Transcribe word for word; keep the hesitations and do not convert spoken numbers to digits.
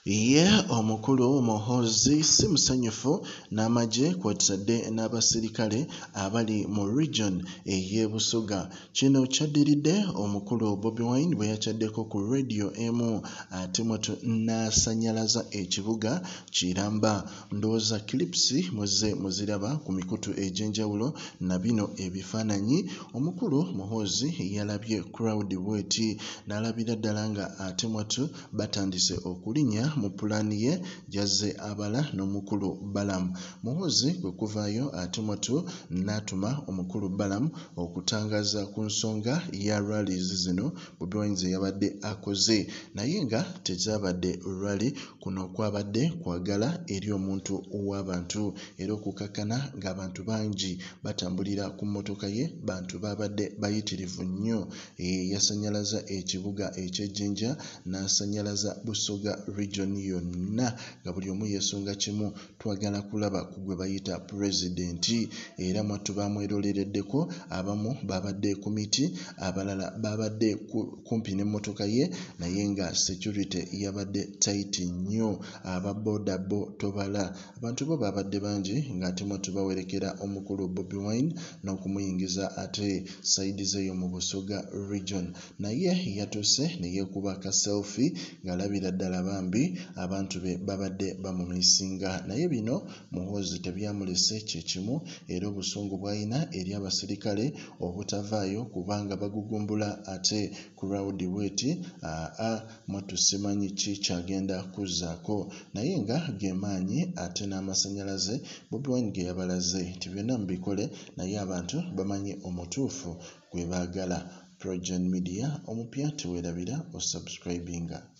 Ye omukulu muhoozi si musanyufu n'amagye kw'otadde n'abasirikale abali mu region ey'ebusoga. Kino kyaddiridde omukulu Bobi Wine bwe yakyaddeko ku radio emu ate mutu n'asannyalaza ekibuga Kiramba. Ndowooza clips muzze muziraba ku mikutu egy'enjawulo na bino ebifaananyi. Omukulu muhoozi yalabye crowd bw'eti n'alabira ddala nga ate mutu batandise okulinnya mu pulaani ye jazze abala n'omukulu Balamu. Muhoozi kwe kuvaayo ate mutu n'atuma omukulu Balamu okutangaza ku nsonga ya rallies zino Bobi Wine ze yabadde akoze, naye nga tezaabadde rally, kuno kwabadde kwagala eri omuntu ow'abantu era okukakkana ng'abantu bangi batambulira ku mmotoka ye, bantu babadde bayitirivu nnyo. E, yasannyalaza ekibuga eky'Ejjinja n'asannyalaza Busoga region yonna nga buli omu yeesonga kimu, twagala kulaba ku gwe bayita pulezidenti, era mwattu bamwerolereddeko. Abamu babadde ku miti, abalala babadde kumpi n'emmotoka ye, naye nga security yabadde tight nnyo. Aba boda bo tobala, abantu bo babadde bangi ng'ate mwattu bawerekera omukulu Bobi Wine n'okumuyingiza ate side zeyo mu Busoga region, naye yatuuse ne yeekuba ka selfie ng'alabira ddala bambi abantu be babadde bamumisinga. Naye bino Muhoozi tebyamulese kye kimu, era obusungu bw'alina eri abasirikale obutavaayo kubanga bagugumbula ate crowd bw'eti, aa mwattu simanyi ki kyagenda kuzzaako, naye nga ge maanyi ate n'amasannyalaze Bobi Wine ge yabalaze nti byonna mubikole, naye abantu bamanye omutuufu gwe baagala. PROJOURN Media, omupya teweerabira osubscribinga.